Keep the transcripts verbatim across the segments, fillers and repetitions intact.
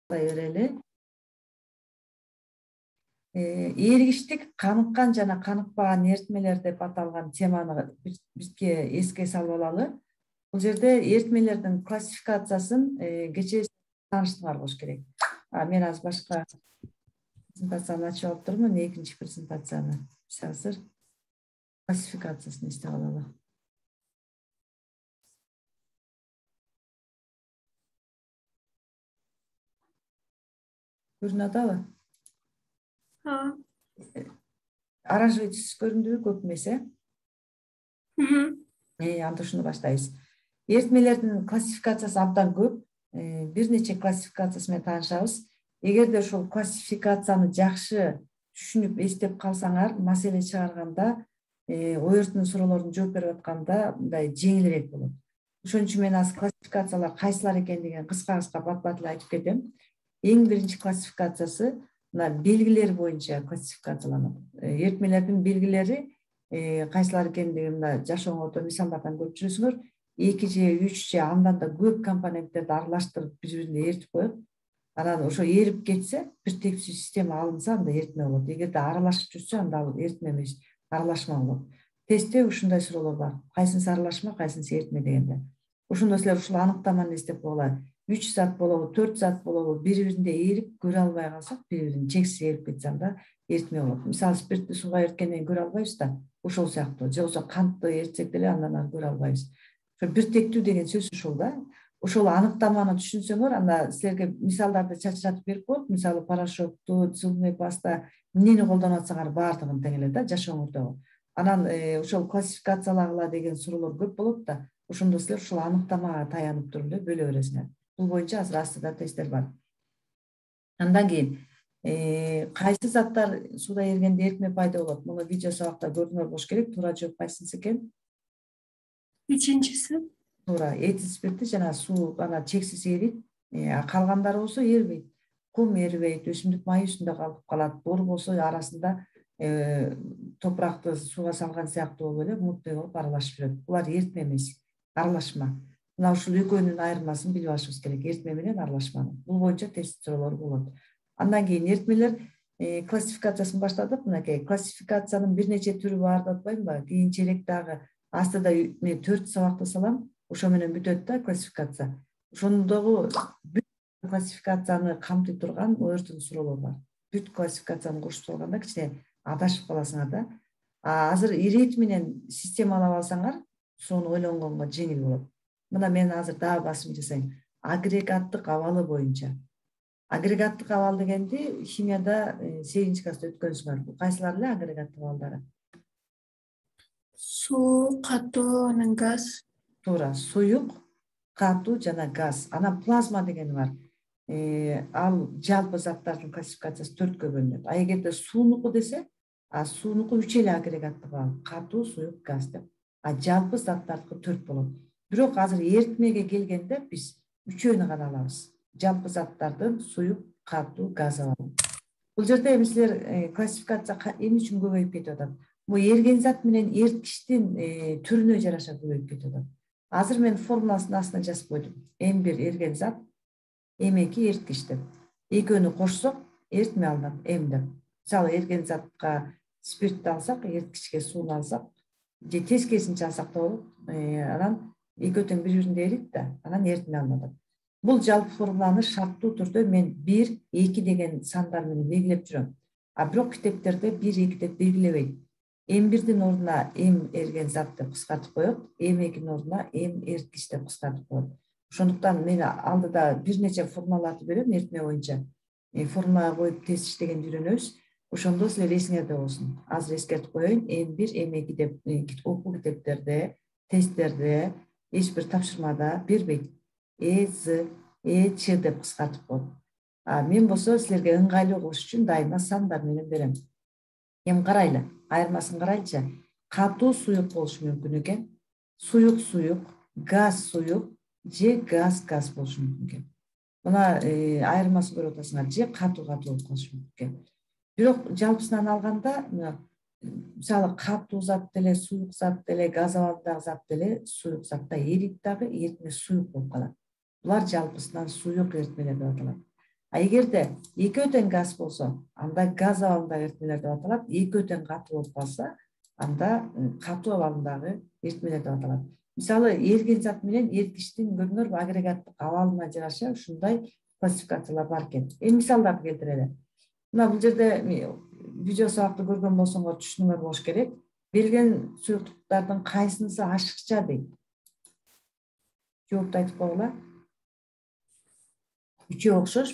берели. Эргиштик каныккан жана каныкпаган эритмелер деп аталган теманы бизге эске салып алалы. Бул жерде эритмелердин классификациясын кечээ тааныштырып болуш керек. Мен азыр башка презентацияны ачып алып турмун, экинчи презентацияны. Азыр классификациясын эстеп алалы. Көрүнүп атабы? Аражыйсыз көрүндүбү көп эмес, э? Э, анда ушуну баштайбыз. Эритмелердин классификациясы абдан көп. Бир нече классификациясы менен таанышабыз. Эгерде ушул классификацияны жакшы түшүнүп эстеп калсаңар, маселе чыгарганда, оюртун суроолоруна жооп берип атканда мындай жеңилирээк болот. Ошон үчүн мен азыр классификациялар кайсылар экендигин кыска-кыска бат-бат эле айтып кетем. Эң биринчи классификациясы мына белгилер боюнча классификацияланат. Эритмелердин белгилери кайсылар экендигин мына жашооңордо мисалдардан көрүп жүрөсүңөр. эки же үч же андан да көп компоненттерди аралаштырып бири-бирине эритип коет. Анан ошо эрип кетсе, бир текстүү система алынса, анда эритме болот. Эгерде аралашып жүрсө, анда ал эритме эмес, аралашма болот. Тестте ушундай суроолор бар. Кайсынысы аралашма, кайсынысы эритме дегенде. Ошондо силер ушул аныктаманы эстеп койгула. үч зат болобу, төрт зат болобу, бири-бирине эрип көрө албай калсак, бири-бирин чексиз эрип кетсе, анда эритме болот. Мисалы, спирттүү сууга эриткенден кийин көрө албайбыз да, ошол сыяктуу. Же болбосо кантты эритсек деле андан ары көрө албайбыз. Ошо бир тектүү деген сөз ушул да. Ошол аныктаманы түшүнсөңөр, анда силерге мисалдарды чачыратып берип коет. Мисалы, порошокту, зубный паста, эмнени колдонуп атсаңар баардыгын тең эле да, жашооңордогу. Анан ошол классификациялагыла деген суроолор көп болот да. Ошондо силер ушул аныктамага таянып туруп эле бөлө бересиңер. Бул боюнча азыр астыда тесттер бар. Андан кийин кайсы заттар сууда эригенде эритме пайда болот? Муну видео сабакта көрдүңөр болуш керек. Туура жооп кайсынысы экен? Үчүнчүсү. Туура, этил спирти жана суу ана чексиз эрийт. Калгандары болсо эрибейт. Кум эрибейт, өсүмдүк майы үстүндө калып калат. Бор болсо арасында топуракты сууга салган сыяктуу болуп эле мутный болуп аралашып жүрөт. Булар эритме эмес, аралашма. Мына ушул экөөнүн айырмасын билип алышыбыз керек. Эритме менен аралашманы. Бул боюнча тест суроолор болот. Андан кийин эритмелер классификациясын баштадык. Мынакей классификациянын бир нече түрү бар деп атпаймынбы? Кийинчерээк дагы астыда мен төрт сабакты салам. Ошо менен бүтөт да классификация. Ошондогу бүт классификацияны камтый турган оюртун суроолор бар. Бүт классификацияны кошуп салганда кичине адашып каласыңар да. Азыр ирит менен системалап алсаңар, сону ойлонгонго жеңил болот. Мына мен азыр дагы басым жасайм. Агрегаттык абалы боюнча. Агрегаттык абал дегенди химияда сегизинчи класста өткөнсүңөр. Кайсылар эле агрегаттык абалдары? Суу, катуу, анан газ. Туура, суюк, катуу жана газ. Анан плазма деген бар. Ал жалпы заттардын классификациясы төрткө бөлүнөт. А эгерде суунуку десе, а суунуку үч эле агрегаттык абал. Катуу, суюк, газ деп. А жалпы заттардыкы төрт болот. Бирок азыр эритмеге келгенде биз үчөөнү гана алабыз. Жалпы заттардын суюк, катуу, газ абалы. Бул жерде эми силер классификация эмне үчүн көбөйүп кетип атат? Бул эрген зат менен эриткичтин түрүнө жараша көбөйүп кетип атат. Азыр мен формуласын астына жазып койдум. эм бир эрген зат, эм эки эриткич деп. Экөөнү кошсок, эритме алынат, эм деп. Мисалы, эрген затка спиртти алсак, эриткичке сууну алсак, же тескерисинче алсак да болот. Анан экөө тең бири-бирине эрийт да, анан эритме алынат. Бул жалпы формуланы шарттуу түрдө мен бир, эки деген сандар менен белгилеп жүрөм. А бирок китептерде бир, эки деп белгилебейт. эм бирдин ордуна эм эрген зат деп кыскартып коет, эм экинин ордуна эм эриткич деп кыскартып коет. Ошондуктан мен алдыда бир нече формулаларды берем эритме боюнча. Формулага коюп тест иштегенди үйрөнөбүз. Ошондо силер эсиңерде болсун. Азыр эскертип коеюн, эм бир, эм эки деп окуу китептерде, тесттерде, эч бир тапшырмада бербейт. Э, З, Э, Ч деп кыскартып коет. А мен болсо силерге ыңгайлуу кылыш үчүн дайыма сандар менен берем. Эми карайлы, айырмасын карайлычы. Катуу суюк болушу мүмкүн экен. Суюк суюк, газ суюк, же газ газ болушу мүмкүн экен. Мына айырмасын көрүп атасыңар, же катуу катуу болуп калышы мүмкүн экен. Бирок жалпысынан алганда, мисалы катуу зат деле, суюк зат деле, газ абалдагы зат деле, суюк затта эрийт дагы, эритме суюк болуп калат. Булар жалпысынан суюк эритмелер деп аталат. А эгерде экөө тең газ болсо, анда газ абалындагы эритмелер деп аталат. Экөө тең катуу болуп калса, анда катуу абалындагы эритмелер деп аталат. Мисалы, эрген зат менен эрткичтин көрүнөр агрегаттык абалына жараша ушундай классификациялар бар экен. Эми мисалдарды келтирели. Мына бул жерде видео сабакты көргөн болсоңор түшүнүңөр болуш керек. Берилген суюктуктардын кайсынысы ашыкча дейт? Жоопту айтып койгула. Үчөө окшош.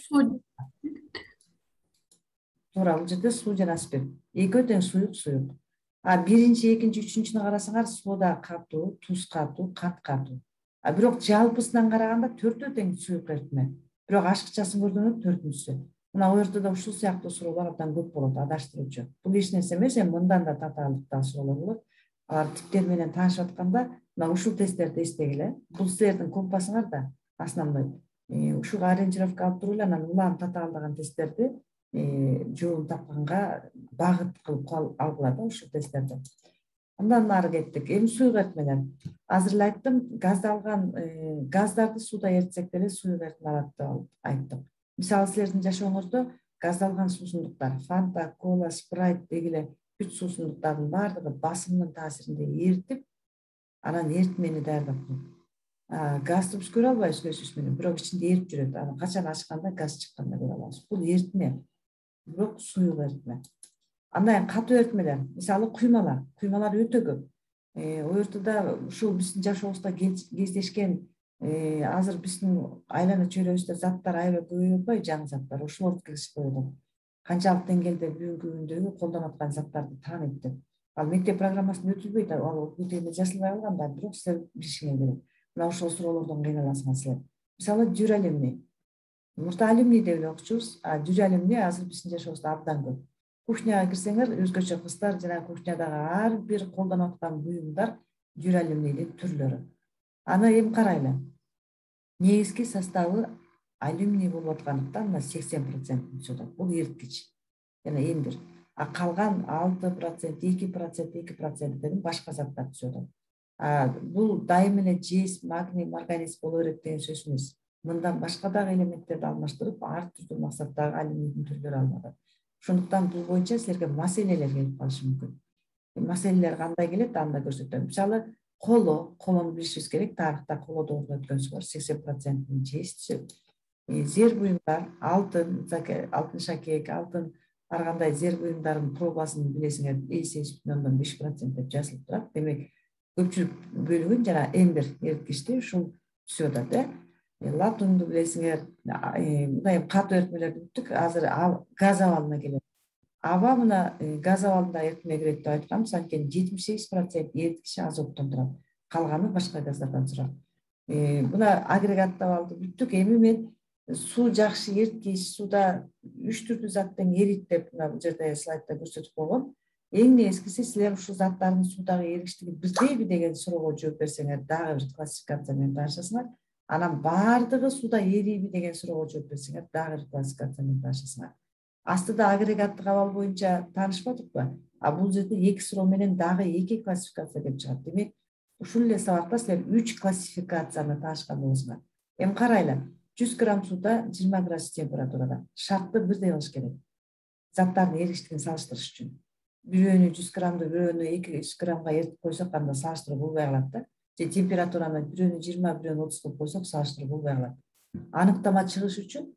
Туура, бул жерде суу жана спирт. Экөө тең суюк, суюк. А биринчи, экинчи, үчүнчүнү карасаңар, сода катуу, туз катуу, кат катуу. А бирок жалпысынан караганда төртөө тең суюк эритме. Бирок ашыкчасын көргөндө төртүнчүсү. Мына ортодо ушул сыяктуу суроолор абдан көп болот, адаштыруучу. Бул эч нерсе эмес, эми мындан да татаалыктуу суроолор болот. Алар типтер менен таанышып атканда, мына ушул тесттерди эстегиле. Бул силердин компасыңар да основной. Ушул ориентировка алып туруп эле анан улам татаалдаган тесттерди жообун тапканга багыт кылып алгыла да ушул тесттерди. Андан нары кеттик. Эми суюк эритмелер. Азыр эле айттым, газдалган газдарды сууда эритсек деле суюк эритме алат деп айттык. Мисалы, силердин жашооңузда газдалган суусундуктар, фанта, кола, спрайт дегиле бүт суусундуктардын баардыгы басымдын таасиринде эритип, анан эритмени даярдап коет. Газды биз көрө албайбыз көз менен, бирок ичинде эрип жүрөт. Анан качан ачканда газ чыкканда көрө алабыз. Бул эритме, бирок суюк эритме. Андан катуу эритмелер, мисалы куймалар, куймалар өтө көп. Ортодо ушул биздин жашообузда кездешкен азыр биздин айлана чөйрөбүздө заттар аябай көбөйүп атпайбы, жаңы заттар, ошолорду киргизип коет. Канчалык деңгээлде бүгүнкү күндөгү колдонуп аткан заттарды тааныйт деп. Ал мектеп программасында өтүлбөйт, ал өтүлбөй жазылбай калган да, бирок силер билишиңер керек. Мына ошол суроолордон кыйналасыңар силер. Мисалы, дюралюминий. Мурда алюминий деп эле окучубуз, а дюралюминий азыр биздин жашообузда абдан көп. Кухняга кирсеңер, өзгөчө кыздар жана кухнядагы ар бир колдонуп аткан буюмдар дюралюминийдин түрлөрү. Аны эми карайлы. Негизги составы алюминий болуп аткандыктан мына сексен процент түшөт. Бул эриткич. Жана эң бир. А калган алты процент, эки процент, эки процент деген башка заттар түшөт. А бул дайым эле жез, магний, марганец боло берет деген сөз эмес. Мындан башка дагы элементтерди алмаштырып, ар түрдүү максаттагы алюминий түрлөрү алынат. Ошондуктан бул боюнча силерге маселелер келип калышы мүмкүн. Маселелер кандай келет, анда көрсөтөм. Мисалы, коло, колону билишибиз керек. Тарыхта коло доорун өткөнсүңөр, сексен процент жез түшөт. Зер буюмдар, алтын, алтын шакек, алтын ар кандай зер буюмдардын пробасын билесиңер, элүү сегиз бүтүн ондон беш процент деп жазылып турат. Демек, көпчүлүк бөлүгүн жана эң бир эриткичти ушул түшүп атат. Латунду билесиңер, мындай катуу эритмелерди бүттүк. Азыр газ абалына келет. Аба мына газ абалында эритме кирет деп айткам, анткени жетимиш сегиз процент эриткичи азоттон турат. Калганы башка газдардан турат. Мына агрегаттуу абалды бүттүк. Эми мен суу жакшы эрткич, сууда үч түрдүү зат тең эрийт деп мына бул жерде слайдда көрсөтүп койгом. Эң негизгиси силер ушул заттардын суудагы эригиштиги бирдейби деген суроого жооп берсеңер, дагы бир классификация менен таанышасыңар. Анан баардыгы сууда эрийби деген суроого жооп берсеңер, дагы бир классификация менен таанышасыңар. Астыда агрегаттык абал боюнча таанышпадыкпы? А бул жерде эки суроо менен дагы эки классификация деп чыгат. Демек, ушул эле сабакта силер үч классификацияны таанышкан болосуңар. Эми карайлы. жүз грамм сууда жыйырма градус температурада шартты бирдей болуш керек. Заттардын эригиштигин салыштырыш үчүн. Бирөөнү жүз граммды бирөөнү эки жүз граммга эритип койсок, анда салыштыруу болбой калат да. Же температураны бирөөнү жыйырма, бирөөнү отуз кылып койсок, салыштыруу болбой калат. Аныктама чыгыш үчүн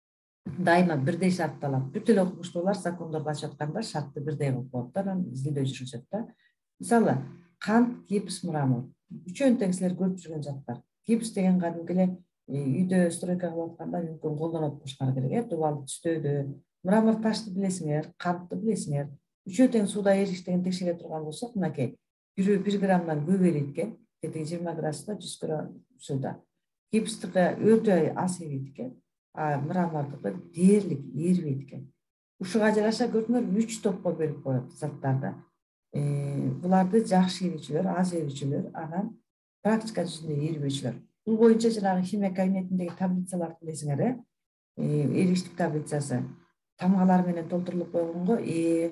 дайыма бирдей шартталат. Бүт эле окумуштуулар закондорду ачып атканда шартты бирдей кылып коет да, анан изилдөө жүргүзөт да. Мисалы, кант, гипс, мрамор. Үчөөнү тең силер көрүп жүргөн заттар. Гипс деген кадимки эле үйдө стройка кылып атканда мүмкүн колдонуп болушуңар керек, дубал түстөөдө. Мрамор ташты билесиңер, кантты билесиңер. Үчөө тең сууда эригиштигин текшере турган болсок, мынакей бир граммдан көп эрийт экен, тетиги жыйырма градуста жүз грамм сууда. Гипстики өтө аз эрийт экен, а мрамордуку дээрлик эрибейт экен. Ушуга жараша көрдүңөр, үч топко бөлүп коет заттарды. Буларды жакшы эрүүчүлөр, аз эрүүчүлөр, анан практика жүзүндө эрибөөчүлөр. Бул боюнча жанагы химия кабинетиндеги таблицаларды билесиңер, э? Эригиштик таблицасы. Тамгалар менен толтурулуп койгонго Э,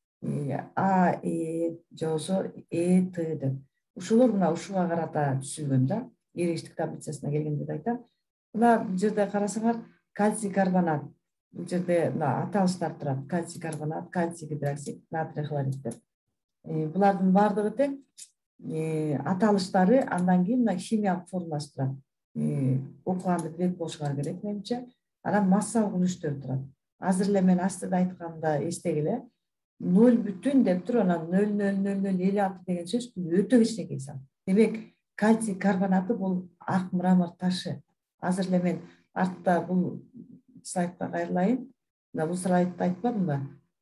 А, Э, же болбосо Э, Т деп. Ушулар мына ушуга карата түзүлгөн да. Эригиштик таблицасына келгенде айтам. Мына бул жерде карасаңар, кальций карбонат бул жерде аталыштар турат: кальций карбонат, кальций гидроксид, натрий хлорид деп. Булардын баардыгы тең аталыштары, андан кийин мына химиялык формуласы турат. Окуганды билет болушуңар керек менимче. Анан массалык үлүштөр турат. Азыр эле мен астыда айтканда эстегиле, ноль бүтүн деп туруп, анан ноль ноль ноль ноль элүү алты деген сөз бул өтө кичинекей сан. Демек, кальций карбонаты бул ак мрамор ташы. Азыр эле мен артта бул слайдка кайрылайын. Мына бул слайдты айтпадымбы?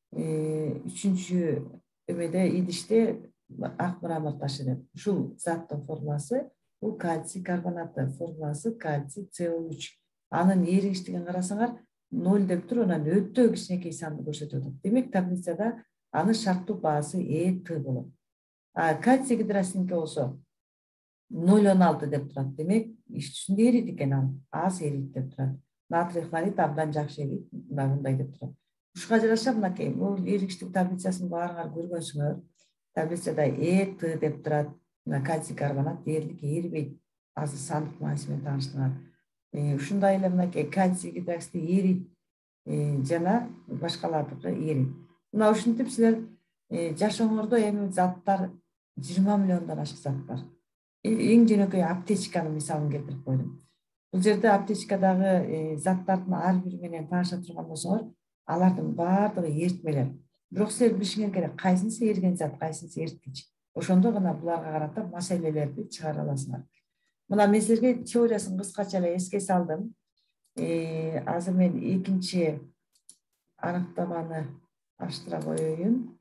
Үчүнчү эмеде идиште ак мрамор ташы деп. Ушул заттын формуласы бул кальций карбонаты, формуласы кальций С О үч. Анын эригиштигин карасаңар ноль деп туруп, анан өтө кичинекей санды көрсөтөт. Демек, таблицада анын шарттуу баасы Э Т болот. А кальций гидроксидинки болсо ноль он алты деп турат. Демек, иш түшүндө эрийт экен ал. Аз эрийт деп турат. Натрий хлорид абдан жакшы эрийт, мындай деп турат. Ушуга жараша мынакей, бул эригиштик таблицасын баарыңар көргөнсүңөр. Таблицада Э Т деп турат. Мына кальций карбонат дээрлик эрибейт. Азыр сандык мааниси менен тааныштыңар. Ушундай эле мынакей кальций гидроксид эрийт жана башкалардыкы эрийт. Мына ушинтип силер жашооңордо эми заттар жыйырма миллиондон ашык зат бар. Эң жөнөкөй аптечканын мисалын келтирип койдум. Бул жерде аптечкадагы заттардын ар бири менен тааныша турган болсоңор, алардын баардыгы эритмелер. Бирок силер билишиңер керек, кайсынысы эриген зат, кайсынысы эриткич. Ошондо гана буларга карата маселелерди чыгара аласыңар. Мына мен силерге теориясын кыскача эле эске салдым. Азыр мен экинчи аныктаманы аштыра коеюн.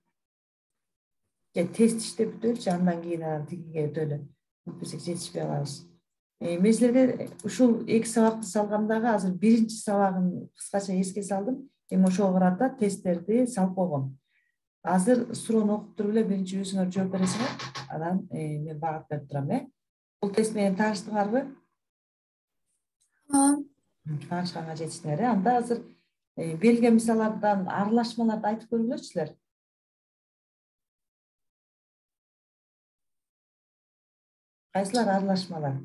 Тест иштеп бүтөлчү, андан кийин анан тигиге өтөлү. Бүтсек жетишпей калабыз. Мен силерге ушул эки сабакты салгандагы азыр биринчи сабагын кыскача эске салдым. Эми ошого карата тесттерди салып койгом. Азыр суроону окуп туруп эле биринчи өзүңөр жооп бересиңер. Анан мен багып берип турам, э. Бул тест менен тааныштыңарбы? Ооба. Таанышканга жетиштиңер, э. Анда азыр берилген мисалдардан аралашмаларды айтып көрүңүлөрчү силер. Кайсылар аралашмалар?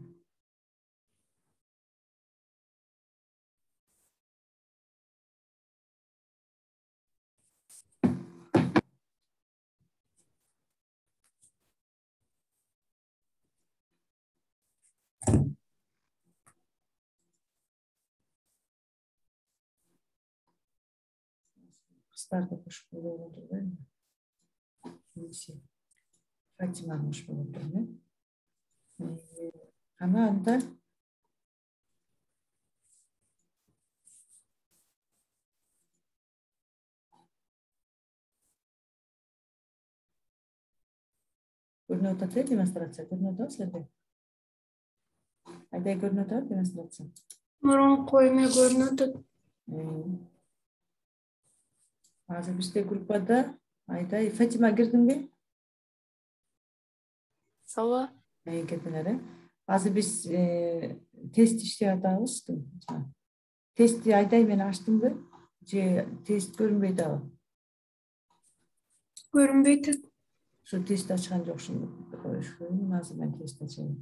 Кыздарды кошуп койгон турбайбы? Фатима кошуп койгон турбайбы? Кана анда көрүнүп атат, э, демонстрация көрүнүп атабы силерге? Айдай көрүнүп атабы демонстрация? Мурунку эме көрүнүп атат. Азыр бизде группада Айдай, Фатима кирдиңби? Ооба. Кирдиңер, э? Азыр биз тест иштеп атабыз. Тестти Айдай мен ачтыңбы? Же тест көрүнбөй атабы? Көрүнбөйт. Şu teст açan жокшун. Koyuşum. Azır ben teст açayım.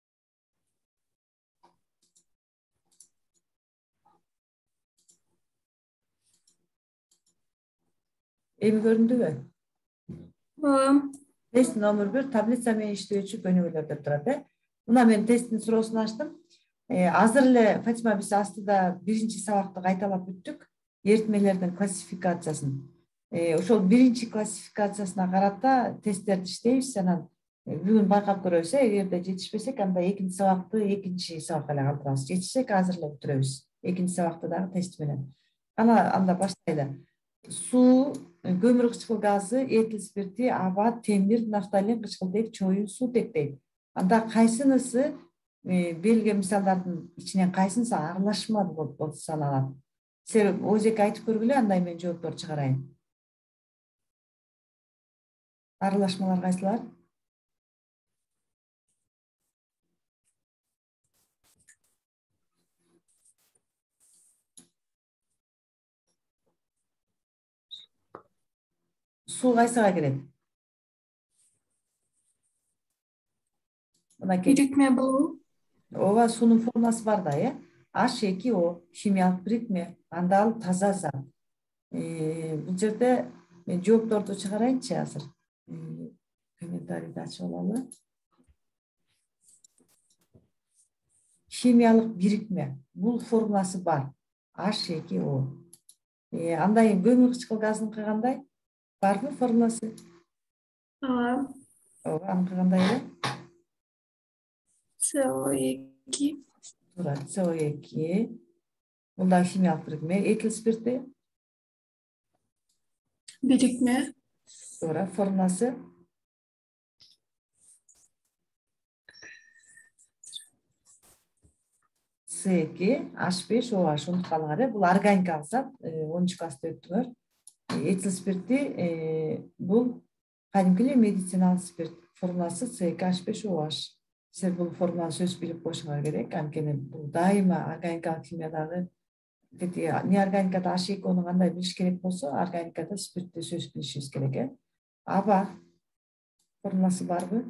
Эми көрүндүбү? Ооба. Тест номер bir таблица менен иштөөчү көнүгүүлөр деп турат, э. Мына мен тесттин суроосун ачтым. Азыр эле Фатима биз астыда биринчи сабакты кайталап бүттүк. Эритмелердин классификациясын. Ошол биринчи классификациясына карата тесттерди иштейбиз. Анан бүгүн байкап көрөбүз, эгерде жетишпесек, анда экинчи сабакты экинчи сабакка эле калтырабыз. Жетишсек азыр эле бүтүрөбүз. Экинчи сабакты дагы тест менен. Ана анда баштайлы. Суу, көмүр кычкыл газы, этил спирти, аба, темир, нафталин, кычкылтек, чоюн, суутек дейт. Анда кайсынысы берилген мисалдардын ичинен кайсынысы аралашма болуп саналат? Себеп өзүк айтып көргүлө, андай мен жооптор чыгарайын. Аралашмалар кайсылар? Суу кайсыга кирет? Иритме болобу? Ооба, суунун формуласы бар да, э? H эки O химиялык бирикме, анда ал таза зат. Бул жерде мен жоопторду чыгарайынчы азыр. Комментарийди ачып алалы. Химиялык бирикме. Бул формуласы бар. H эки O. Андан кийин көмүр кычкыл газыныкы кандай? Барбы формуласы? ооба. Ооба, аныкы кандай эле? С О эки. Туура, С О эки. Бул да химиялык бирикме. Этил спирти? Бирикме. Туура, формуласы? С эки H беш O H. Унутуп калыңар э. Бул органикалык зат. онунчу класста өттүңөр. Этил спирти бул кадимки эле медициналык спирт. Формуласы С эки H беш O H. Силер бул формуланы сөзсүз билип коюшуңар керек. Анткени бул дайыма органикалык химиядагы неорганикада H эки O'ну кандай билиш керек болсо, органикада спиртти сөзсүз билишибиз керек э. Аба формуласы барбы?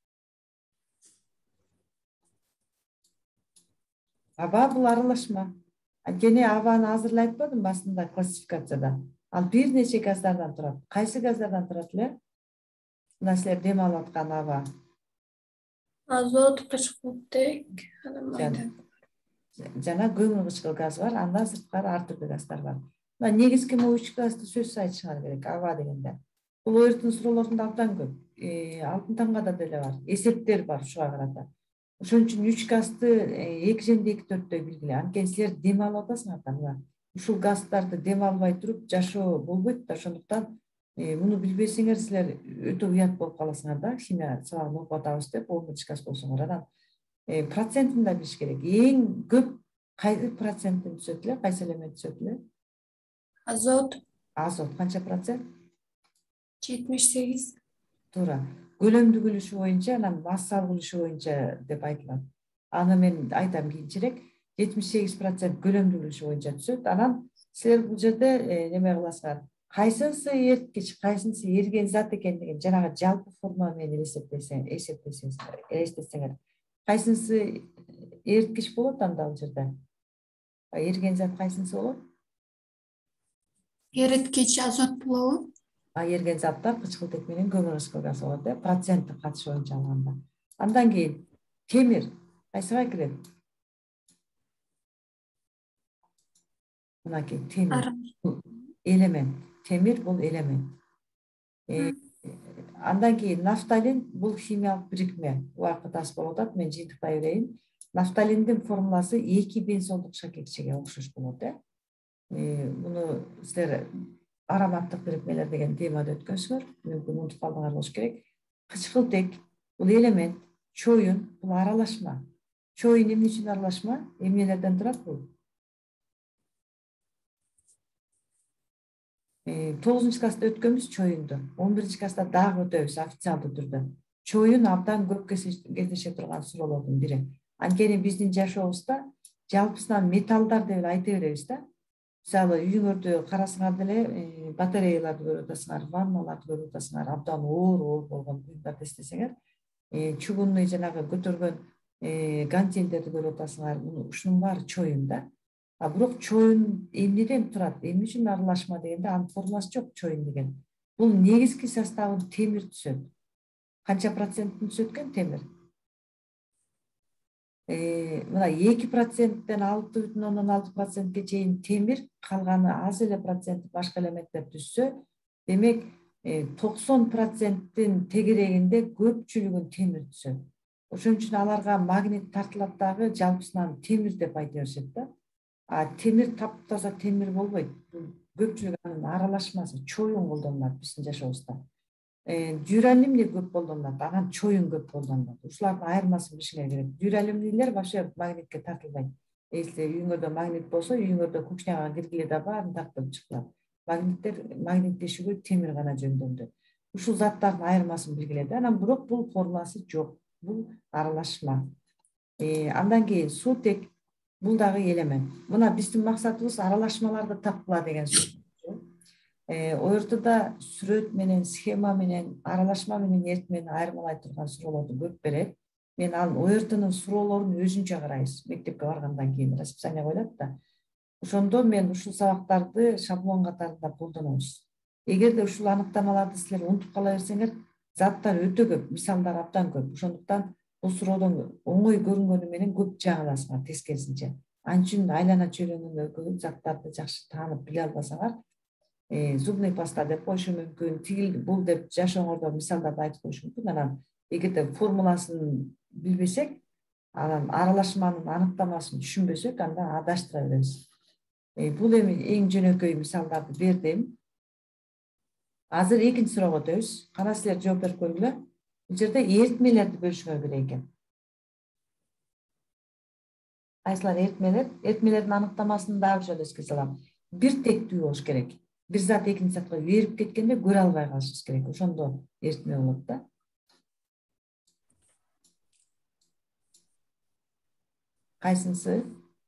Аба бул аралашма. Анткени абаны азыр эле айтпадым басында классификацияда. Ал бир нече газдардан турат. Кайсы газдардан турат эле? Мына силер дем алып аткан аба. Азот, кычкылтек, майда. Жана көмүр кычкыл газ бар, андан сырткары ар түрдүү газдар бар. Мына негизги үч газды сөзсүз айтышыңар керек, аба дегенде. Бул өрттүн суроолорунда абдан көп. Алтын таңгада деле бар, эсептер бар ушуга карата. Ошон үчүн үч газды эки жөнүндө эки төрттөй билгиле. Анткени силер дем алып атасыңар да, мына ушул газдарды дем албай туруп жашоо болбойт да, ошондуктан муну билбесеңер силер өтө уят болуп каласыңар да, химия сабагын окуп атабыз деп он биринчи класс болсоңор. Анан процентин да билиш керек. Эң көп кайсы проценттен түшөт эле, кайсы элемент түшөт эле? Азот. Азот канча процент? жетимиш сегиз. Туура. Көлөмдүк үлүшү боюнча, анан массалык үлүшү боюнча деп айтылат. Аны мен айтам кийинчерээк. жетимиш сегиз процент көлөмдүк үлүшү боюнча түшөт. Анан силер бул жерде неме кыласыңар? Кайсынысы эрткич, кайсынысы эрген зат экендигин жанагы жалпы формула менен эсептесеңер, элестетсеңер. Кайсынысы эрткич болот анда бул жерде? Эрген зат кайсынысы болот? Эриткич азот болобу? Эрген заттар кычкылтек менен көмүр кычкыл газ болот э, проценттик катышы боюнча алганда. Андан кийин темир кайсыга кирет? Мынакей темир. Элемент. Темир бул элемент. Андан кийин нафталин бул химиялык бирикме. Убакыт аз болуп атат, мен жыйынтыктай берейин. Нафталиндин формуласы эки бензондук шакекчеге окшош болот э. Муну силер ароматтык бирикмелер деген темада өткөнсүңөр, мүмкүн унутуп калдыңар болуш керек. Кычкылтек бул элемент, чоюн бул аралашма. Чоюн эмне үчүн аралашма? Эмнелерден турат бул? тогузунчу класста өткөнбүз чоюнду. он биринчи класста дагы өтөбүз официалдуу түрдө. Чоюн абдан көп кездеше турган суроолордун бири. Анткени биздин жашообузда жалпысынан металлдар деп эле айта беребиз да. Мисалы үйүңөрдө карасаңар деле батареяларды көрүп атасыңар, ванналарды көрүп атасыңар, абдан оор оор болгон буюмдарды эстесеңер, чугунный жанагы көтөргөн гантелдерди көрүп атасыңар. Ушунун баары чоюн да. А бирок чоюн эмнеден турат? Эмне үчүн аралашма дегенде анын формуласы жок чоюн деген. Бул негизги составын темир түзөт. Канча проценттин түзөт экен темир? Мына эки проценттен алты бүтүн ондон алты процентке чейин темир, калганы аз эле процент башка элементтер түзсө, демек токсон проценттин тегерегинде көпчүлүгүн темир түзөт. Ошон үчүн аларга магнит тартылат дагы жалпысынан темир деп айта беришет да. А темир таптаза темир болбойт. Көпчүлүк анын аралашмасы, чоюн колдонулат биздин жашообузда. Дюралимний көп колдонулат, анан чоюн көп колдонулат. Ушулардын айырмасын билишиңер керек. Дюралимнийлер вообще магнитке тартылбайт. Если үйүңөрдө магнит болсо, үйүңөрдө кухняга киргиле да баарын тартып чыккыла. Магниттер магниттешүүгө темир гана жөндөмдүү. Ушул заттардын айырмасын билгиле да. Анан бирок бул формуласы жок. Бул аралашма. Андан кийин суутек бул дагы элемент. Мына биздин максатыбыз аралашмаларды тапкыла деген сөз. Ортодо сүрөт менен, схема менен, аралашма менен эритмени айырмалай турган суроолорду көп берет. мен ал о эр тнын суроолорун өзүнчө карайбыз. Мектепке баргандан кийин расписание коюлат да. Ошондо мен ушул сабактарды шаблон катарында колдонобуз. Эгерде ушул аныктамаларды силер унутуп кала берсеңер, заттар өтө көп, мисалдар абдан көп. Ошондуктан бул суроодон оңой көрүнгөнү менен көп жаңыласыңар тескерисинче. Анын үчүн айлана чөйрөңүндөгү заттарды жакшы таанып биле албасаңар, зубный паста деп коюшу мүмкүн, тигил бул деп жашооңордо мисалдарды айтып коюшу мүмкүн. Анан эгерде формуласын билбесек, анан аралашманын аныктамасын түшүнбөсөк, анда адаштыра беребиз. Бул эми эң жөнөкөй мисалдарды бердим. Азыр экинчи суроого өтөбүз. Кана силер жооп берип көргүлө. Бул жерде эритмелерди бөлүшүңөр керек экен. Кайсылар эритмелер? Эритмелердин аныктамасын дагы жолу эске салам. Бир тектүү болуш керек. Бир зат экинчи затка берип кеткенде көрө албай калышыбыз керек. Ошондо эритме болот да. Кайсынысы?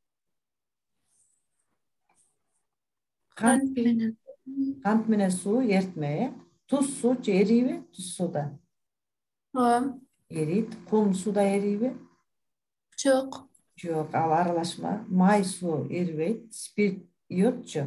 Кант менен. Кант менен суу эритме. Туз суучу эрийби? Туз сууда Ооба. эрийт. Кум сууда эрийби? Жок. Жок, ал аралашма. Май суу эрибейт. Спирт, йодчу.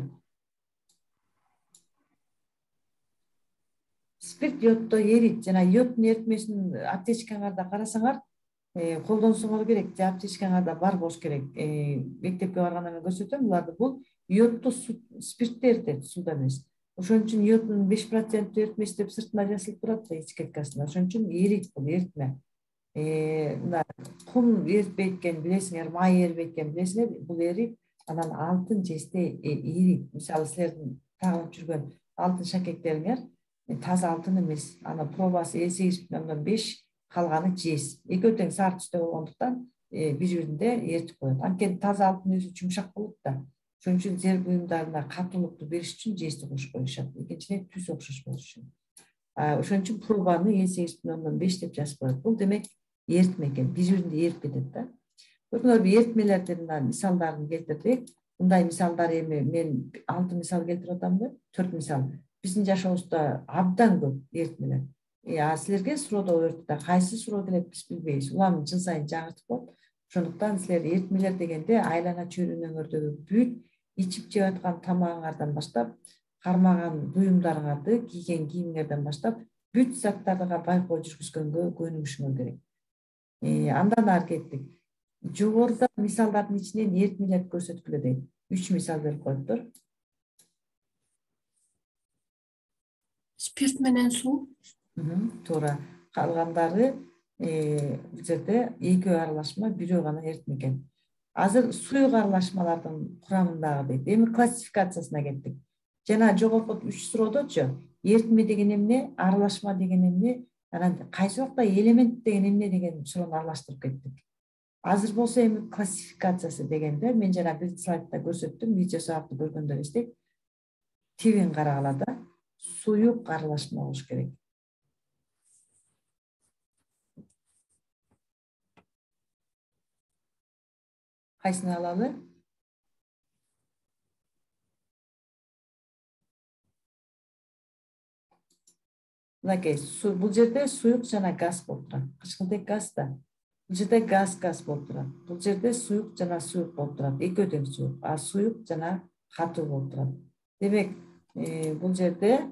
Спирт йоддо эрийт. Жана йоддун эритмесин аптечкаңарда карасаңар, колдонсоңор керек. Же аптечкаңарда бар болуш керек. Мектепке баргандан кийин көрсөтөм, буларды бул йоддуу спиртти эритет, сууда эмес. Ошон үчүн йоддун беш проценттүү эритмеси деп сыртына жазылып турат да этикеткасында. Ошон үчүн эрийт бул эритме. Мына кум эритпейт экен билесиңер, май эрибейт экен билесиңер, бул эрип, анан алтын жесте эрийт. Мисалы силердин тагып жүргөн алтын шакектериңер таза алтын эмес. Аны пробасы элүү сегиз бүтүн ондон беш, калганы жез. Экөө тең сары түстө болгондуктан бири-биринде эритип коет. Анткени таза алтын өзү жумшак болот да. Ошон үчүн зер буюмдарына катуулукту бериш үчүн жезди кошуп коюшат. Экинчиден түз окшош болуш үчүн. Ошон үчүн пробаны элүү сегиз бүтүн ондон беш деп жазып коет. Бул демек эритме экен. Бири-биринде эрип кетет да. Көрдүңөрбү, эритмелердин мисалдарын келтирдик. Мындай мисалдар эми мен алты мисал келтирип атамбы? төрт мисал. Биздин жашообузда абдан көп эритмелер. А силерге суроодо өрттү, кайсы суроо келет биз билбейбиз. Улам жыл сайын жаңыртып коет. Ошондуктан силер эритмелер дегенде айлана чөйрөнүңөрдөгү бүт ичип жеп аткан тамагыңардан баштап, кармаган буюмдарыңарды, кийген кийимиңерден баштап, бүт заттарга байкоо жүргүзгөнгө көнүгүшүңөр керек. Андан ары кеттик. Жогоруда мисалдардын ичинен эритмелерди көрсөткүлө дейт. Үч мисал берип коюптур. Спирт менен суу. Туура. Калгандары бул жерде экөө аралашма, бирөө гана эритме экен. Азыр суюк аралашмалардын курамындагы дейт. Эми классификациясына кеттик. Жана жогорку үч суроодочу эритме деген эмне, аралашма деген эмне, анан кайсы убакта элемент деген эмне деген суроону аралаштырып кеттик. Азыр болсо эми классификациясы дегенде мен жана бир слайдда көрсөттүм, видео сабакты көргөндөр эстейт. Тибин карагыла да. Суюк аралашма болуш керек. Кайсыны алалы? Мынакей, бул жерде суюк жана газ болуп турат. Кычкылтек газ да. Бул жерде газ газ болуп турат. Бул жерде суюк жана суюк болуп турат. Экөө тең суюк. А суюк жана катуу болуп турат. Демек, бул жерде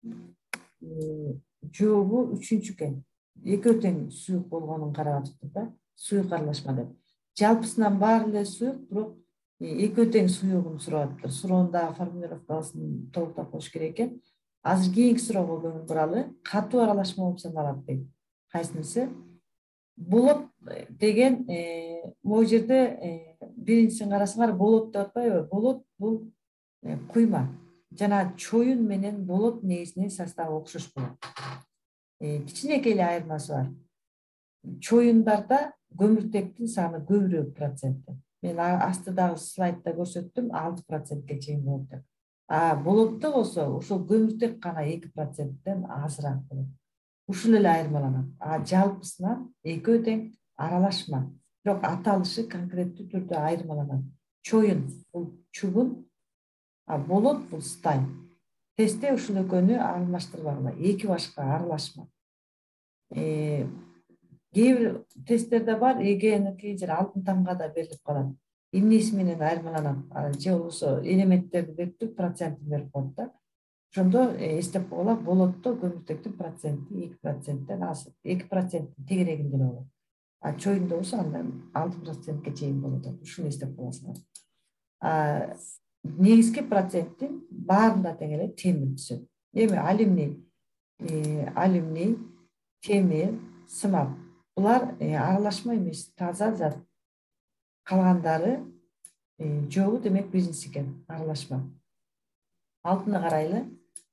жообу үчүнчү экен. Экөө тең суюк болгонун карап атыптыр да. Суюк аралашма деп. Жалпысынан баары эле суюк, бирок экөө тең суюгун сурап атыптыр. Суроондагы формулировкасын толуктап коюш керек экен. Азыр кийинки суроого көңүл буралы. Катуу аралашма болуп саналат дейт. Кайсынысы? Болот деген могу жерде биринчисин карасаңар болот деп атпайбы? Болот бул куйма. Жана чоюн менен болот негизинен составы окшош болот. Кичинекей эле айырмасы бар. Чоюндарда көмүртектин саны көбүрөөк проценти. Мен астыдагы слайдда көрсөттүм, алты процентке чейин болот деп. А болотто болсо ошол көмүртек гана эки проценттен азыраак болот. Ушул эле айырмаланат. А жалпысынан экөө тең аралашма. Бирок аталышы конкреттүү түрдө айырмаланат. Чоюн бул чугун, а болот бул стай. Тестте ушул экөөнү алмаштырбагыла. Эки башка аралашма. Кээ бир тесттерде бар, эгени кээ жер алтын тамга да берилип калат. Эмнеси менен айырмаланат, же болбосо элементтерди берип туруп процентин берип коет да. Ошондо эстеп койгула, болот да көмүртектин проценти эки проценттен ашып, эки проценттин тегерегинде эле болот. А чоюнда болсо андан алты процентке чейин болот. Ушуну эстеп коесуңар. А негизги проценттин баарында тең эле темир түшөт. Эми алюминий, алюминий, темир, сымак. Булар аралашма эмес, таза зат. Калгандары жогу демек биринчиси экен, аралашма. Алтыны карайлы.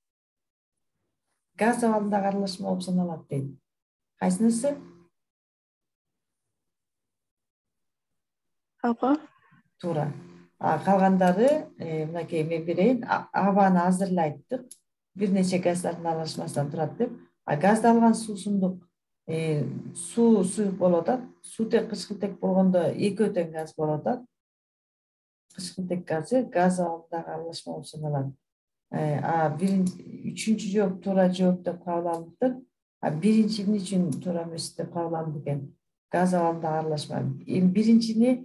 Газ абалындагы аралашма болуп саналат дейт. Кайсынысы? Аба. Туура. А калгандары, мынакей мен берейин, абаны азырлы айттык. Бир нече газдардын аралашмасынан турат деп. А газды алган суусундук суу суюк болуп атат. Суутек, кычкылтек болгондо экөө тең газ болуп атат. Кычкылтек газы газ абалындагы аралашма болуп саналат. А үчүнчү жооп туура жооп деп кабыл алынды. А биринчи эмне үчүн туура эмес деп кабыл алынды экен? Газ абалындагы аралашма. Эми биринчини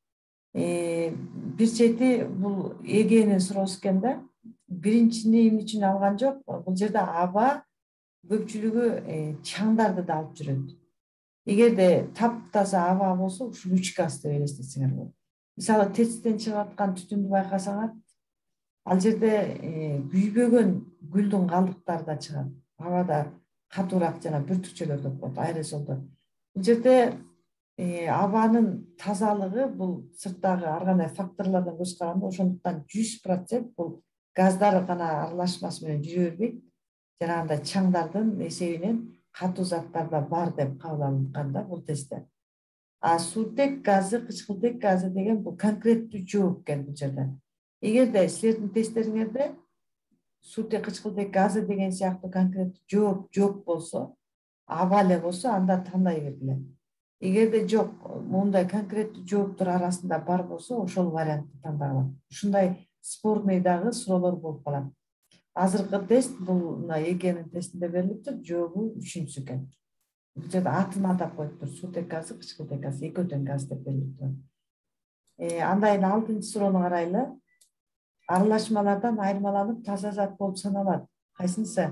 бир чети бул эгенин суроосу экен да. Биринчини эмне үчүн алган жок? Бул жерде аба көпчүлүгү чаңдарды да алып жүрөт. Эгерде таптаза аба болсо, ушул үч газ деп элестетсеңер болот. Мисалы, тесттен чыгып аткан түтүндү байкасаңар, ал жерде күйбөгөн гүлдүн калдыктары да чыгат. Абада катуураак жана бүртүкчөлөр деп коет, аэрозолдор. Бул жерде абанын тазалыгы бул сырттагы ар кандай факторлордон көз караганда, ошондуктан жүз процент бул газдар гана аралашмасы менен жүрө бербейт. Жанагындай чаңдардын эсебинен катуу заттар да бар деп кабыл алынган да бул тестте. А суутек газы, кычкылтек газы деген бул конкреттүү жооп экен бул жерде. Эгерде силердин тесттериңерде суутек, кычкылтек газы деген сыяктуу конкреттүү жооп жок болсо, аба эле болсо, анда тандай бергиле. Эгерде жок, мындай конкреттүү жооптор арасында бар болсо, ошол вариантты тандагыла. Ушундай спорный дагы суроолор болуп калат. Азыркы тест бул мына эгенин тестинде берилиптир, жообу үчүнчүсү экен. Бул жерде атын атап коюптур. Суутек газы, кычкылтек газы, экөө тең газ деп берилиптир. Андан кийин алтынчы суроону карайлы. Аралашмалардан айырмаланып таза зат болуп саналат. Кайсынысы?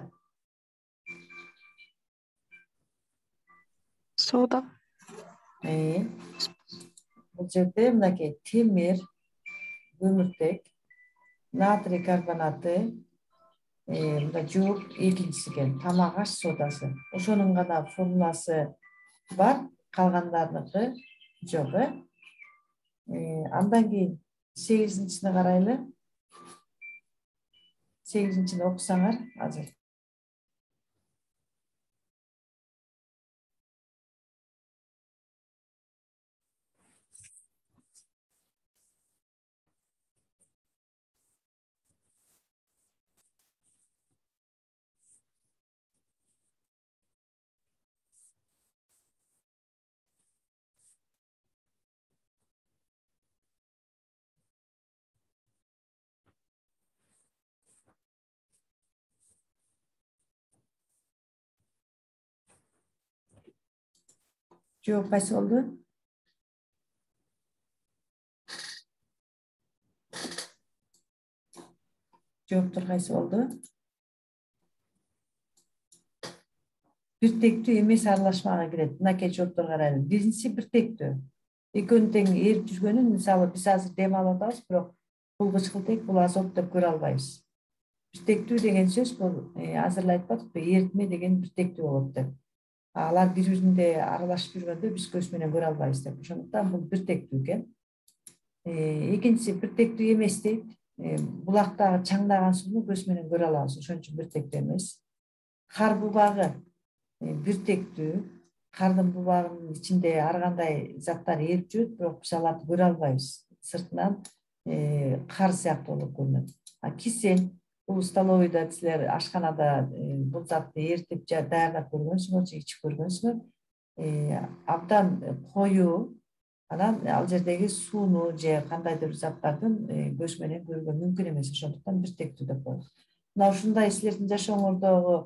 Сода. Бул жерде мынакей темир, көмүртек, натрий карбонаты, мында жооп экинчиси экен, тамак аш содасы. Ошонун гана формуласы бар, калгандарыныкы жок, э? Андан кийин сегизинчисине карайлы. сегизинчини окусаңар азыр. Жооп кайсы болду? Жооптор кайсы болду? Биртектүү эмес аралашмага кирет. Мынакей жооптор карайлы. Биринчиси биртектүү. Экөөнүн тең эрип жүргөнүн, мисалы, биз азыр дем алып атабыз, бирок бул кычкылтек, бул азот деп көрө албайбыз. Биртектүү деген сөз бул азыр эле айтпадыкпы, эритме деген биртектүү болот деп. Алар бири-биринде аралашып жүргөндө биз көз менен көрө албайбыз деп. Ошондуктан бул биртектүү экен. Экинчиси биртектүү эмес дейт. Булактагы чаңдаган сууну көз менен көрө алабыз, ошон үчүн биртектүү эмес. Кар бубагы биртектүү. Кардын бубагынын ичинде ар кандай заттар эрип жүрөт, бирок биз аларды көрө албайбыз. Сыртынан кар сыяктуу болуп көрүнөт. А кисел, бул столовыйда силер ашканада бул затты эритип даярдап көргөнсүңөр, же ичип көргөнсүңөр. Абдан коюу, анан ал жердеги сууну же кандайдыр бир заттардын көз менен көргөн мүмкүн эмес. Ошондуктан биртектүү деп коет. Мына ушундай силердин жашооңордогу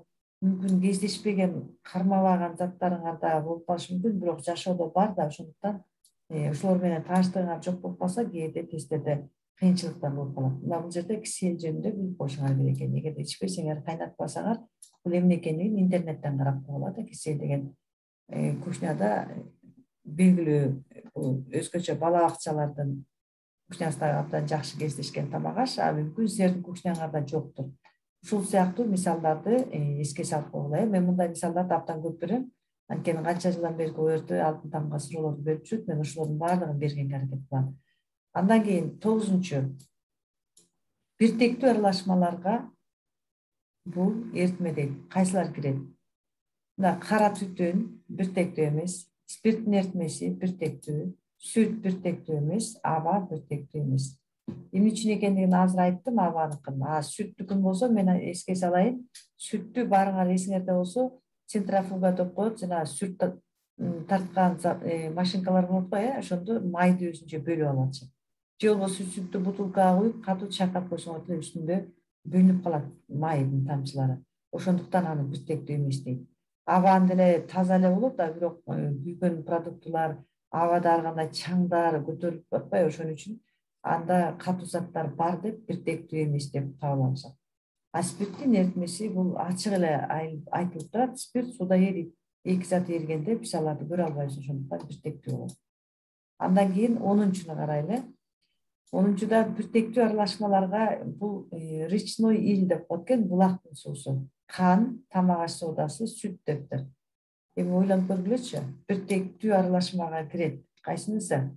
мүмкүн кездешпеген кармабаган заттарыңар да болуп калышы мүмкүн, бирок жашоодо бар да, ошондуктан ошолор менен тааныштыгыңар жок болуп калса, кээде тесттерде кыйынчылыктар болуп калат. Мына бул жерде кисель жөнүндө билип коюшуңар керек экен. Эгерде ичпесеңер, кайнатпасаңар, бул эмне экендигин интернеттен карап койгула да. Кисель деген кухняда белгилүү бул өзгөчө бала бакчалардын кухнясында абдан жакшы кездешкен тамак аш, а мүмкүн силердин кухняңарда жоктур. Ушул сыяктуу мисалдарды эске салып койгула. Мен мындай мисалдарды абдан көп берем. Анткени канча жылдан берки өртү алтын тамга суроолорду берип жүрүп, мен ошолордун баардыгын бергенге аракет кылам. Андан кийин тогузунчу, биртектүү аралашмаларга бул эритмедей кайсылар кирет? Мына кара түтүн биртектүү эмес, спирттин эритмеси биртектүү, сүт биртектүү эмес, аба биртектүү эмес. Эмне үчүн экендигин азыр айттым, абаныкын. А сүттүкүн болсо мен эске салайын. Сүттү баарыңар эсиңерде болсо, центрофуга деп коет, жана сүт тарткан машинкалар болот го, э, ошондо майды өзүнчө бөлүп алат. Же болбосо сүттү бутылкага куюп, катуу чайкап койсоңор деле үстүндө бөлүнүп калат майдын тамчылары. Ошондуктан аны биртектүү эмес дейт. Абан деле таза эле болот да, бирок күйгөн продуктулар, абада ар кандай чаңдар көтөрүлүп атпайбы, ошон үчүн анда катуу заттар бар деп биртектүү эмес деп кабыл алышат. А спирттин эритмеси бул ачык эле айтылып турат. Спирт суда эрийт. Эки зат эригенде биз аларды көрө албайбыз, ошондуктан биртектүү болот. Андан кийин онунчуну карайлы. онунчуда биртектүү аралашмаларга бул речной ил деп коет экен, булактын суусу, кан, тамак аш соодасы, сүт дептир. Эми ойлонуп көргүлөчү, биртектүү аралашмага кирет кайсынысы?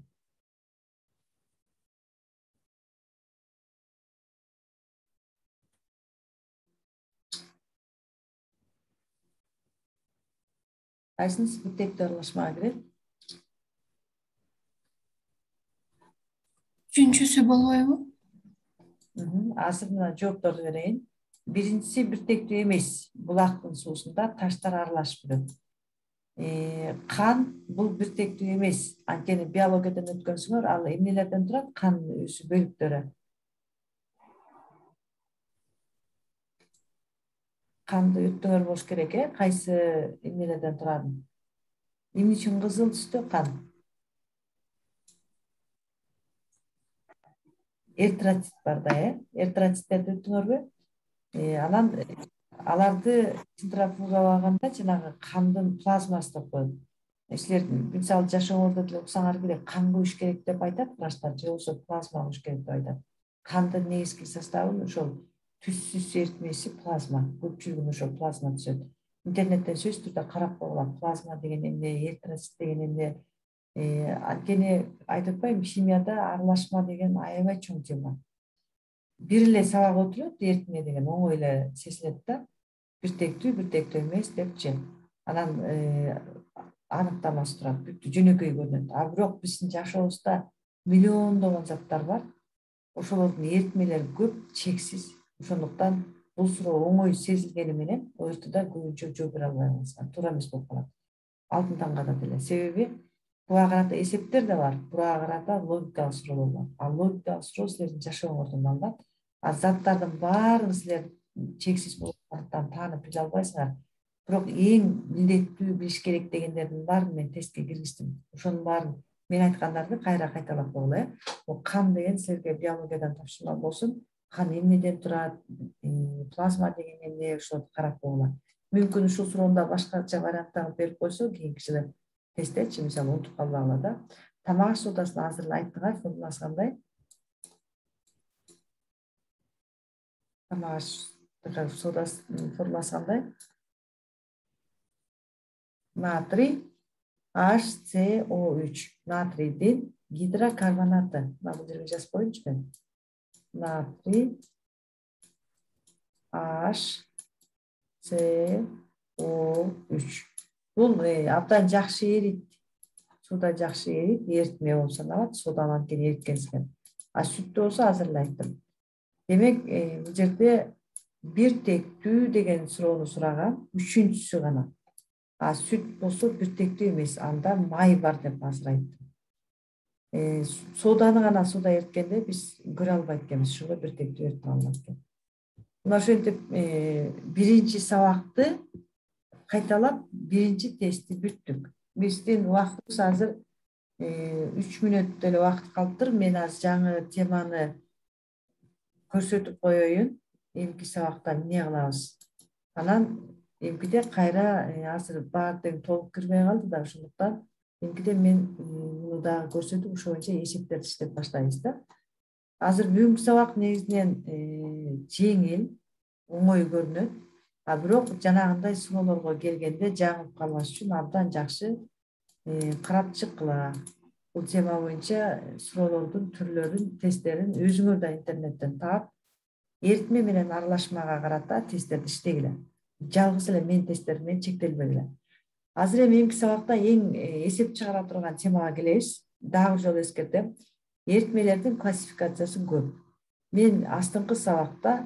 Кайсынысы биртектүү аралашмага кирет? Үчүнчүсү болбойбу? Азыр мына жоопторду берейин. Биринчиси биртектүү эмес, булактын суусунда таштар аралашып жүрөт. Кан бул биртектүү эмес. Анткени биологиядан өткөнсүңөр, ал эмнелерден турат? Кан өзү бөлүктөрү. Канды өттүңөр болуш керек, э? Кайсы эмнелерден турарын? Эмне үчүн кызыл түстө кан? Эритроцит бар да, э? Эритроциттерди өттүңөрбү? Анан аларды центрофугалаганда жанагы кандын плазмасы деп коет. Силер мисалы жашооңордо деле уксаңар керек, кан куюш керек деп айтат врачтар, же болбосо плазма куюш керек деп айтат. Кандын негизги составы ошол түссүз эритмеси плазма. Көпчүлүгүн ошол плазма түзөт. Интернеттен сөзсүз түрдө карап койгула, плазма деген эмне, эритроцит деген эмне. Анткени айтып атпаймынбы, химияда аралашма деген аябай чоң тема. Бир эле сабак өтүлөт, эритме деген оңой эле сезилет да. Биртектүү, биртектүү эмес депчи. Анан аныктамасы турат, бүттү жөнөкөй көрүнөт. А бирок биздин жашообузда миллиондогон заттар бар. Ошолордун эритмелери көп, чексиз. Ошондуктан бул суроо оңой сезилгени менен ортодо көбүнчө жооп бере албай каласыңар. Туура эмес болуп калат. Алтын таңгада деле. Себеби буга карата эсептер да бар, буга карата логикалык суроолор бар. А логикалык суроо силердин жашооңордон алынат. А заттардын баарын силер чексиз болгондуктан таанып биле албайсыңар. Бирок эң милдеттүү билиш керек дегендердин баарын мен тестке киргиздим. Ошонун баарын мен айткандарды кайра кайталап койгула, э? Бул кан деген силерге биологиядан тапшырма болсун. Кан эмнеден турат, плазма деген эмне, ошолорду карап койгула. Мүмкүн ушул суроону башкача варианттагы берип койсо, кийинки жылы тесттечи, мисалы унутуп калбагыла да. Тамак аш соодасын азыр эле айттыңар, формуласы кандай? Тамак аш соодасынын формуласы кандай? Натрий H C O үч. Натрийдин гидрокарбонаты. Мына бул жерге жазып коеюнчу мен. Натрий H C O үч. Бул абдан жакшы эрит. Суда жакшы эрит, эритме болуп саналат. Содан анткени эриткенсиңер. А сүттө болсо азыр эле айттым. Демек, бул жерде биртектүү деген суроону сураган, үчүнчүсү гана. А сүт болсо биртектүү эмес, анда май бар деп азыр айттым. Соданы гана суда эриткенде биз көрө албайт экенбиз, ошого биртектүү эритип алынат экен. Мына ошентип биринчи сабакты кайталап биринчи тестти бүттүк. Биздин убактыбыз азыр үч мүнөт эле убакыт калыптыр. Мен азыр жаңы теманы көрсөтүп коеюн. Эмки сабакта эмне кылабыз? Анан эмкиде кайра азыр баары тең толук кирбей калды да, ошондуктан эмкиде мен муну дагы көрсөтүп ошо боюнча эсептерди иштеп баштайбыз да. Азыр бүгүнкү сабак негизинен жеңил, оңой көрүнөт. А бирок жанагындай суроолорго келгенде жаңылып калбаш үчүн абдан жакшы карап чыккыла. Бул тема боюнча суроолордун түрлөрүн, тесттерин өзүңөр да интернеттен таап, эритме менен аралашмага карата тесттерди иштегиле. Жалгыз эле менин тесттерим менен чектелбегиле. Азыр эми эмки сабакта эң эсеп чыгара турган темага келебиз. Дагы бир жолу эскертем. Эритмелердин классификациясы көп. Мен астыңкы сабакта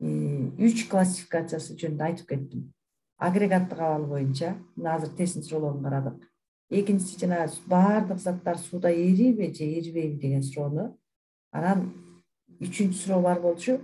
үч классификациясы жөнүндө айтып кеттим. Агрегаттык абал боюнча, мына азыр тесттин суроолорун карадык. Экинчиси жана баардык заттар сууда эрийби же эрибейби деген суроону. Анан үчүнчү суроо бар болчу,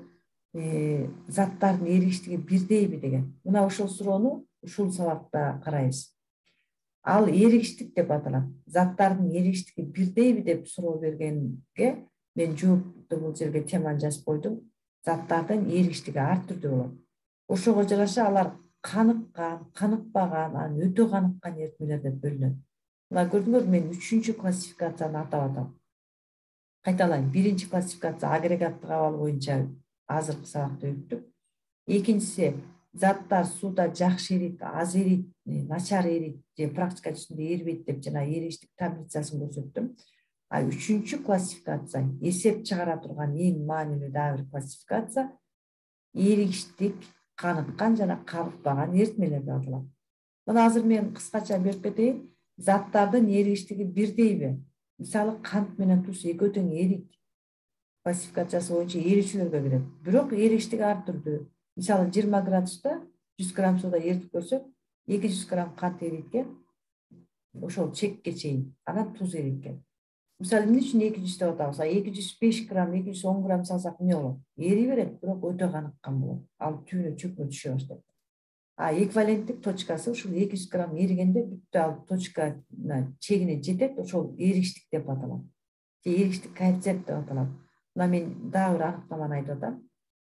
заттардын эригиштиги бирдейби деген. Мына ошол суроону ушул сабакта карайбыз. Ал эригиштик деп аталат. Заттардын эригиштиги бирдейби деп суроо бергенге мен жоопту бул жерге теманы жазып койдум. Заттардын эригиштиги ар түрдүү болот. Ошого жараша алар каныккан, каныкпаган, анан өтө каныккан эритмелер деп бөлүнөт. Мына көрдүңөр, мен үчүнчү классификацияны атап атам. Кайталайм. Биринчи классификация агрегаттык абал боюнча азыркы сабакта өттүк. Экинчиси заттар сууда жакшы эрийт, аз эрийт, начар эрийт же практика жүзүндө эрибейт деп жана эригиштик таблицасын көрсөттүм. А үчүнчү классификация эсеп чыгара турган эң маанилүү дагы бир классификация эригиштик, каныккан жана кабыкпаган эритмелер деп аталат. Мына азыр мен кыскача берип кетейин. Заттардын эригиштиги бирдейби? Мисалы, кант менен туз экөө тең эрийт. Классификациясы боюнча эричүүлөргө кирет. Бирок эригиштиги ар түрдүү. Мисалы, жыйырма градуста жүз грамм сууда эритип көрсөк, эки жүз грамм кант эрийт, ошол чекке чейин. Анан туз эрийт. Мисалы, эмне үчүн эки жүз деп атабыз? эки жүз беш грамм, эки жүз он грамм салсак эмне болот? Эрий берет, бирок өтө каныккан болот. Ал түбүнө чөкмө түшө баштайт. А эквиваленттик точкасы ушул эки жүз грамм эригенде бүттү, ал точкана чегине жетет, ошол эригиштик деп аталат. Же эригиштик коэффициент деп аталат. Мына мен дагы бир аныктаманы айтып атам.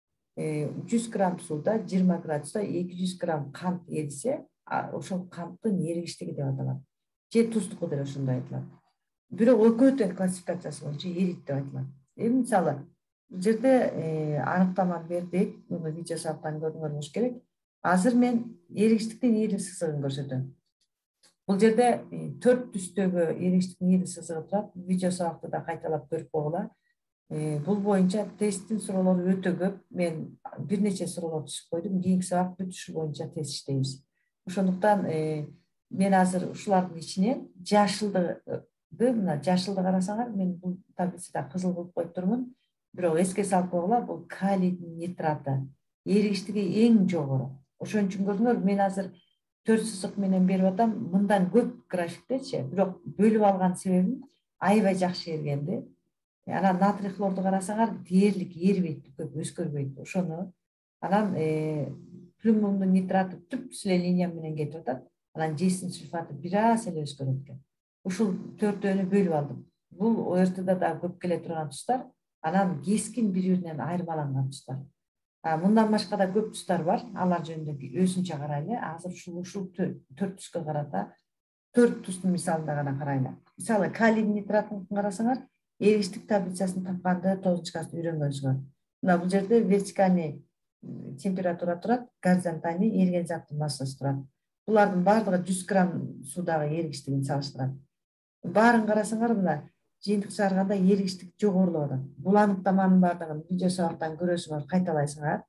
жүз грамм сууда жыйырма градуста эки жүз грамм кант эрисе, ошол канттын эригиштиги деп аталат. Же туздуку деле ошондой айтылат. Бирок экөө тең классификациясы боюнча эрийт деп айтылат. Эми мисалы, бул жерде аныктаманы бердик, муну видео сабактан көрүңөр болуш керек. Азыр мен эригиштиктин ийри сызыгын көрсөтөм. Бул жерде төрт түстөгү эригиштиктин ийри сызыгы турат. Видео сабакты да кайталап көрүп койгула. Бул боюнча тесттин суроолору өтө көп. Мен бир нече суроолор түзүп койдум. Кийинки сабак бүт ушул боюнча тест иштейбиз. Ошондуктан мен азыр ушулардын ичинен жашылдыгы, мына жашылды карасаңар, мен бул таблицада кызыл кылып коюп турмун. Бирок эске салып койгула, бул калийдин нитраты. Эригиштиги эң жогору. Ошон үчүн көрдүңөр, мен азыр төрт сызык менен берип атам. Мындан көп графиктечи, бирок бөлүп алган себебим аябай жакшы эригенди. Анан натрий хлорду карасаңар, дээрлик эрибейт, көп өзгөрбөйт. Ошону анан плюмумдун нитраты түп эле линия менен кетип атат. Анан жесин сульфаты бир аз эле өзгөрөт экен. Ушул төртөөнү бөлүп алдым. Бул о эр тэ-да да көп келе турган тустар, анан кескин бири-биринен айырмаланган тустар. Мындан башка да көп тустар бар, алар жөнүндө өзүнчө карайлы. Азыр ушул ушул төрт түскө карата, төрт тустун мисалында гана карайлы. Мисалы, калий нитратын карасаңар, эригиштик таблицасын тапканды тогузунчу класста үйрөнгөнсүңөр. Мына бул жерде вертикальный температура турат, горизонтальный эриген заттын массасы турат. Булардын баардыгы жүз грамм суудагы эригиштигин салыштырат. Баарын карасаңар, мына жыйынтык чыгарганда эригиштик жогорулап атат. Бул аныктаманын баардыгын видео сабактан көрөсүңөр, кайталайсыңар.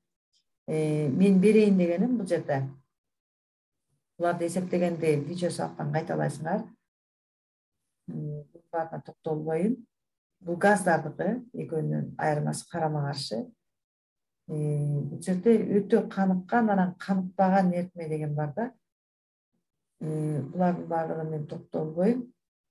Мен берейин дегеним бул жерде. Буларды эсептегенде видео сабактан кайталайсыңар. Бул баарына токтолбойм. Бул газдардыкы, экөөнүн айырмасы карама каршы. Бул жерде өтө каныккан, анан каныкпаган эритме деген бар да. Булардын баардыгын мен токтолбойм.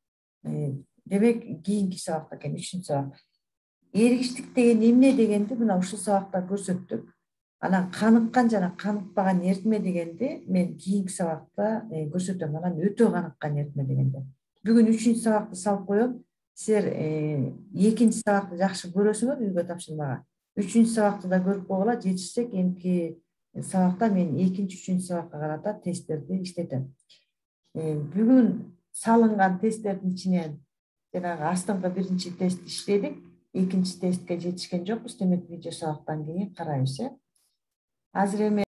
Демек, кийинки сабакта экен, үчүнчү сабак. Эригиштик деген эмне дегенди мына ушул сабакта көрсөттүк. Анан каныккан жана каныкпаган эритме дегенди мен кийинки сабакта көрсөтөм. Анан өтө каныккан эритме дегенде. Бүгүн үчүнчү сабакты салып коем. Силер экинчи сабакты жакшы көрөсүңөр үйгө тапшырмага. Үчүнчү сабакты да көрүп койгула, жетишсек эмки сабакта мен экинчи, үчүнчү сабакка карата тесттерди иштетем. Бүгүн салынган тесттердин ичинен жанагы астыңкы биринчи тест иштедик. Экинчи тестке жетишкен жокпуз. Демек видео сабактан кийин карайбыз, э. Азыр эми